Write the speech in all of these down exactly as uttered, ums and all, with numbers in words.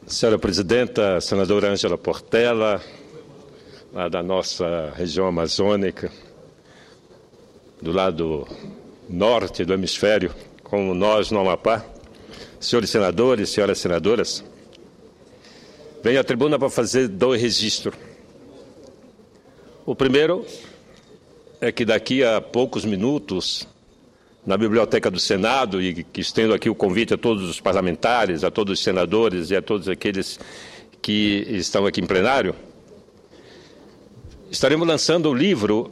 Senhora Presidenta, senadora Ângela Portela, lá da nossa região amazônica, do lado norte do hemisfério, como nós no Amapá, senhores senadores, senhoras senadoras, venho à tribuna para fazer dois registros. O primeiro é que daqui a poucos minutos, na Biblioteca do Senado, e que estendo aqui o convite a todos os parlamentares, a todos os senadores e a todos aqueles que estão aqui em plenário, estaremos lançando o livro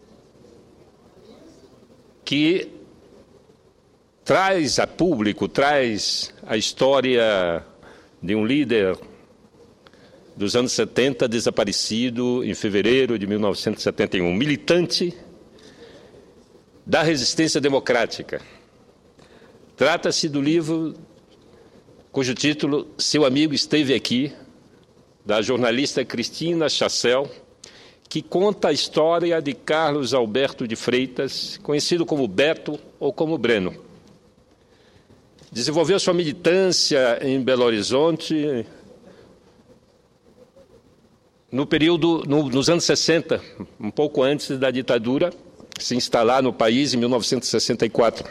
que traz a público, traz a história de um líder dos anos setenta, desaparecido em fevereiro de mil novecentos e setenta e um, militante da resistência democrática. Trata-se do livro cujo título Seu Amigo Esteve Aqui, da jornalista Cristina Chassel, que conta a história de Carlos Alberto de Freitas, conhecido como Beto ou como Breno. Desenvolveu sua militância em Belo Horizonte no período, no, nos anos sessenta, um pouco antes da ditadura se instalar no país, em mil novecentos e sessenta e quatro.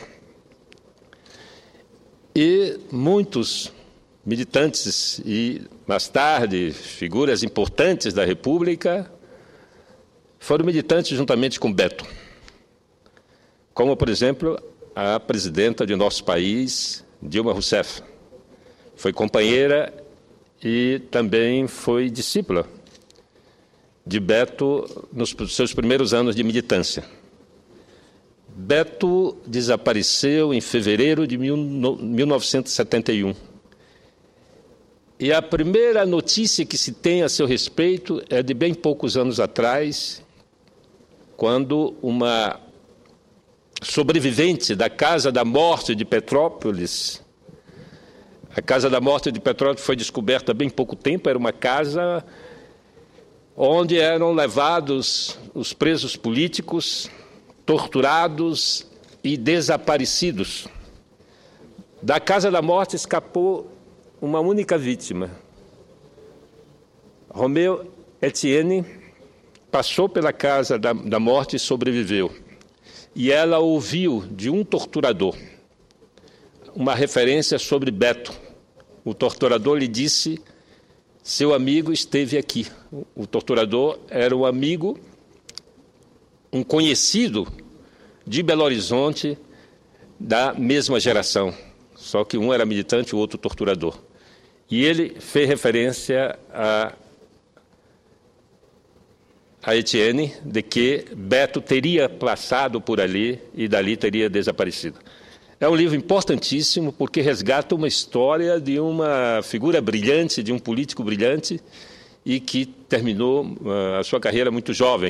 E muitos militantes e, mais tarde, figuras importantes da República foram militantes juntamente com Beto, como, por exemplo, a presidenta de nosso país, Dilma Rousseff. Foi companheira e também foi discípula de Beto nos seus primeiros anos de militância. Beto desapareceu em fevereiro de mil novecentos e setenta e um. E a primeira notícia que se tem a seu respeito é de bem poucos anos atrás, quando uma sobrevivente da Casa da Morte de Petrópolis, a Casa da Morte de Petrópolis foi descoberta há bem pouco tempo, era uma casa onde eram levados os presos políticos, torturados e desaparecidos. Da Casa da Morte escapou uma única vítima. Romeu Etienne passou pela Casa da, da Morte e sobreviveu. E ela ouviu de um torturador uma referência sobre Beto. O torturador lhe disse: seu amigo esteve aqui. O torturador era um amigo, um conhecido de Belo Horizonte da mesma geração, só que um era militante e o outro torturador. E ele fez referência a, a Etienne de que Beto teria passado por ali e dali teria desaparecido. É um livro importantíssimo porque resgata uma história de uma figura brilhante, de um político brilhante e que terminou uh, a sua carreira muito jovem.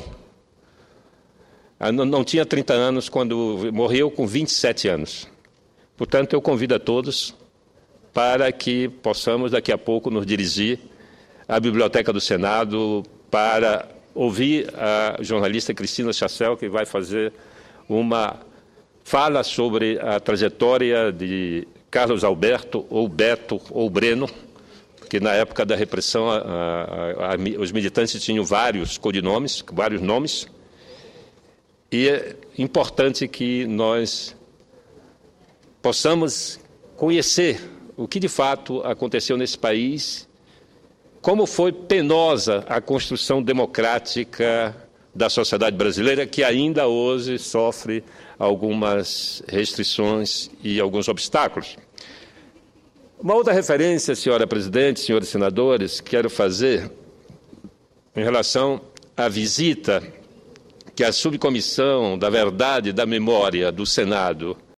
Não, não tinha trinta anos quando morreu, com vinte e sete anos. Portanto, eu convido a todos para que possamos daqui a pouco nos dirigir à Biblioteca do Senado para ouvir a jornalista Cristina Chassel, que vai fazer uma fala sobre a trajetória de Carlos Alberto, ou Beto, ou Breno, porque na época da repressão a, a, a, os militantes tinham vários codinomes, vários nomes, e é importante que nós possamos conhecer o que de fato aconteceu nesse país, como foi penosa a construção democrática da sociedade brasileira, que ainda hoje sofre algumas restrições e alguns obstáculos. Uma outra referência, senhora Presidente, senhores senadores, quero fazer em relação à visita que a Subcomissão da Verdade e da Memória do Senado